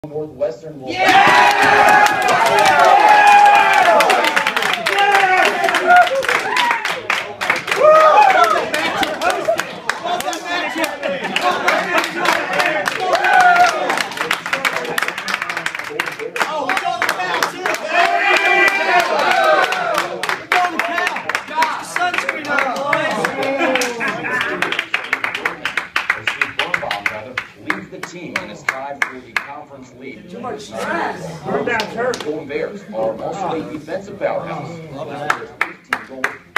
Northwestern will. Leads the team and is tied for the conference lead. Too much stress. Burn down turf. Golden Bears are mostly defensive powerhouse. 15 goals.